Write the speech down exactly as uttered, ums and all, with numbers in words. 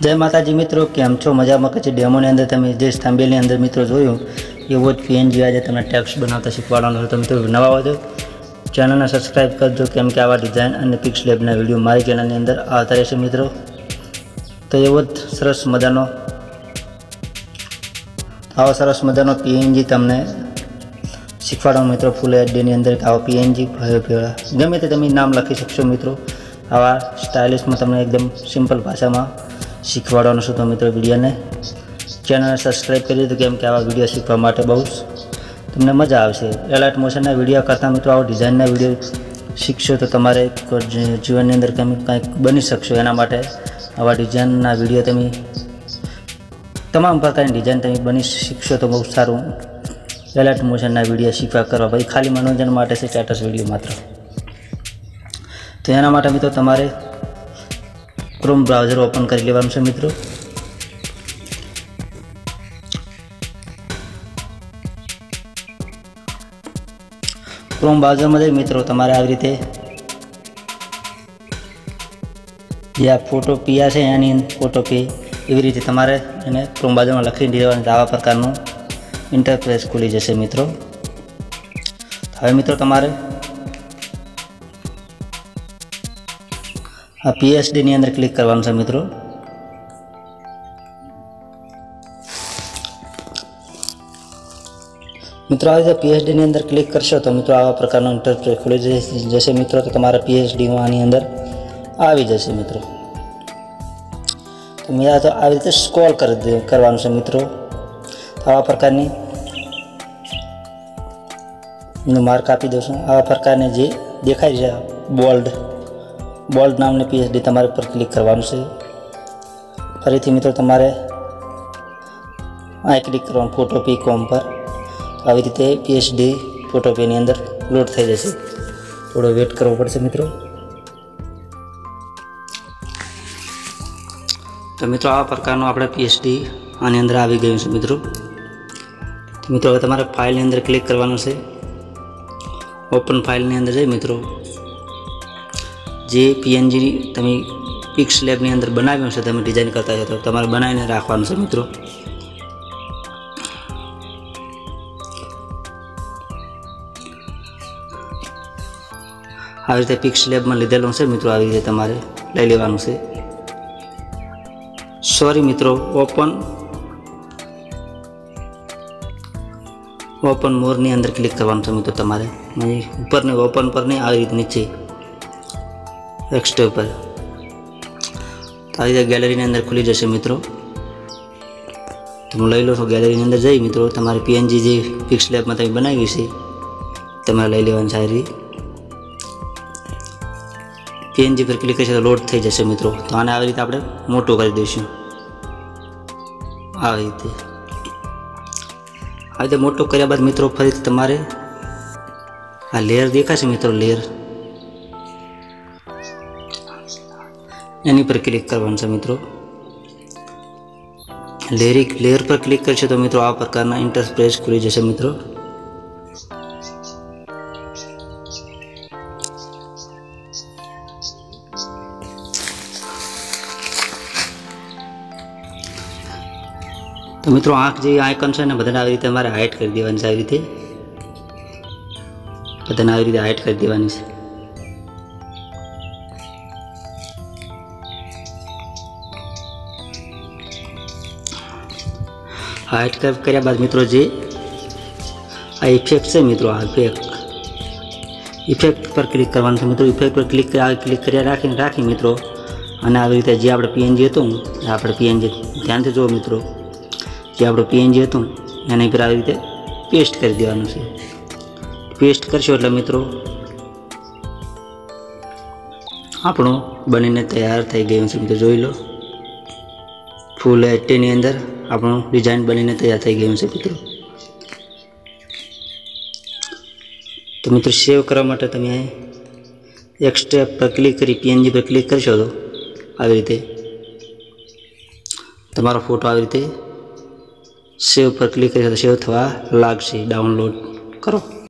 जय माताजी मित्रों, केम छो? मजामां के डेमो ने अंदर तमे जे थंबनेल अंदर मित्रों जोयुं एवो ज पीएनजी आज तमने टेक्स्ट बनावता शीखवाडवानो छे। तो मित्रों नवा हो तो चैनल ने सब्सक्राइब करजो, केम के आवा डिजाइन अने पिक्सलेबना विडियो मारी चैनल ની અંદર આવતા રહેશે मित्रों। तो एवो ज सरस मजानो आवा सरस मजानो पीएनजी तमने शीखवाडवानो मित्रों। फूल एचडी ની અંદર आवा पीएनजी गमे ते तमे नाम लखी शकशो मित्रों। आवा स्टाइलिश में तमने एकदम सिंपल भाषा में शीखवाडवानो छुं। तो मित्रों वीडियो ने चैनल ने सब्सक्राइब कर दीधुं, केम के आवा वीडियो शीखवा माटे बहु तमने मजा आवशे। एलर्ट मोशन विडियो करता मित्रों आवा डिजाइन विडियो शीखशो तो तमारे जीवन अंदर कंईक बनी शकशो। एना माटे आवा डिजाइन विडियो तमे तमाम प्रकार डिजाइन तमे बनी शीखशो तो बहुत सारूं। एलर्ट मोशन विडियो शीखवा करवा भाई खाली मनोरंजन माटे छे स्टेटस विडियो मात्र। तो एना माटे मित्रों तमारे क्रोम ब्राउजर ओपन कर लेवानुं छे मित्रों। क्रोम ब्राउजर में मित्रों तमारे आ रीते जे आ फोटो पिया है यानी फोटो पे एवी रीते तमारे एने क्रोम ब्राउजर में लखी देवानुं। आवा प्रकारनुं इंटरफेस खुली जशे मित्रों। हवे मित्रों तमारे आ पीएचडी नी अंदर क्लिक करवानुं छे मित्रों। मित्रों आ पीएचडी नी अंदर क्लिक करशो तो मित्रों आवा प्रकारनो इंटरफेस खुली जशे मित्रों। तो तमारा पीएचडी आनी अंदर आवी जशे मित्रों। तो मेरा तो आ रीते स्क्रॉल कर दे करवानुं छे मित्रों। तो आवा प्रकारनी मार्क आपी दईशुं। आवा प्रकारने जे देखाय छे बोल्ड बोल्ड नामनी पीएचडी तमारे पर क्लिक करवानुं छे। फरीथी मित्रों तमारे आ क्लिक करवानुं फोटो पे कॉम पर। आ रीते पीएचडी फोटो पे नी अंदर लोड थई जशे। थोड़ो वेट करवो पड़शे मित्रों। तो मित्रों आ प्रकारनो आपणे पीएचडी आनी अंदर आवी गयुं छे मित्रों। तो मित्रों हवे तमारे फाइल नी अंदर क्लिक करवानुं छे। ओपन फाइल नी अंदर जई मित्रों जे पीएनजी तमे पिक्सलेब नी अंदर बनाव्युं छे तमे डिजाइन करता हो तो तमारे बनावीने राखवानुं छे मित्रों। आ रीते पिक्सलेब में लीधेलुं छे मित्रों। आ रीते तमारे लई लेवानुं छे। सॉरी मित्रों ओपन ओपन मोर नी अंदर क्लिक करवानुं छे मित्रों। तमारे ऊपर ने ओपन पर नहीं आ रीते नीचे एक्स्ट्रा पर तारी गैलरी ने अंदर खुली जशे मित्रों। तुम लई लो तो गैलरी ने अंदर जई मित्रों तमारे पीएनजी जे पिक्सलेब में तमे बनावी छे तमारे लई लेवानुं छे। पीएनजी पर क्लिक करशो तो लोड थई जशे मित्रों। तो आने आ रीते आपणे मोटो करी दईशुं। आ रीते आ रीते मोटो कर्या बाद मित्रों फरीथी तमारे आ लेयर देखाशे मित्रों। लेयर एनी पर क्लिक करवानुं छे मित्रों। लेयर लेयर पर क्लिक करशो तो मित्रों आ प्रकारना इंटरफेस खुली जशे मित्रों। तो मित्रों आँख जे आइकन है ने बधाने आ रीते अमारे हाइट कर देवानी छे। आ रीते बधाने आ रीते हाइट कर देवानी छे। हाइट कर कर्या बाद मित्रों जे आ इफेक्ट है मित्रों। आ इफेक्ट इफेक्ट पर क्लिक करवानुं छे मित्रों। इफेक्ट पर क्लिक कर क्लिक कर राखी राखी मित्रों अने आ रीते जे आपणे पीएनजी हतुं आपणे पीएनजी ध्यान थी जो मित्रों जे आपणो पीएनजी हतुं एना पर आ रीते पेस्ट कर देवानुं छे। पेस्ट करशो एटले मित्रों आपणो बनीने तैयार थई गयुं छे मित्रों। जोई लो फूल एचडी नी अंदर आपणो डिजाइन बनीने तैयार थई गयुं छे मित्रों। तो मित्रों सेव करवा माटे तमे एक स्टेप पर क्लिक करी पीएनजी पर क्लिक करशो तो आ रीते तमारो फोटो आ रीते सेव पर क्लिक करशो तो सेव थवा लागशे। डाउनलॉड करो।